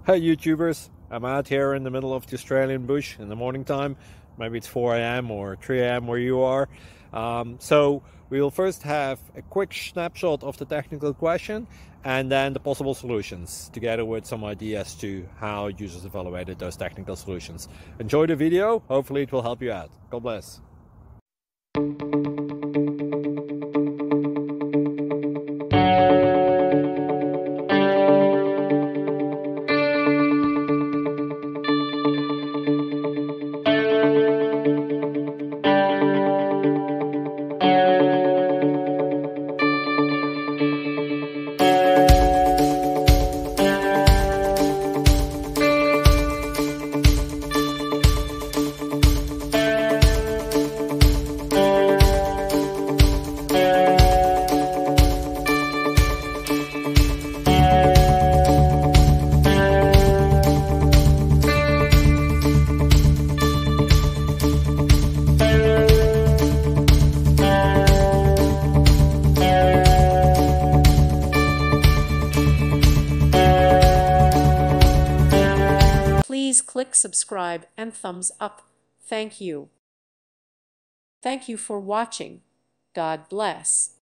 Hey YouTubers, I'm out here in the middle of the Australian bush in the morning time. Maybe it's 4 a.m. or 3 a.m. where you are. So we'll first have a quick snapshot of the technical question and then the possible solutions, together with some ideas to how users evaluated those technical solutions. Enjoy the video, hopefully it will help you out. God bless. Please click subscribe and thumbs up. Thank you. Thank you for watching. God bless.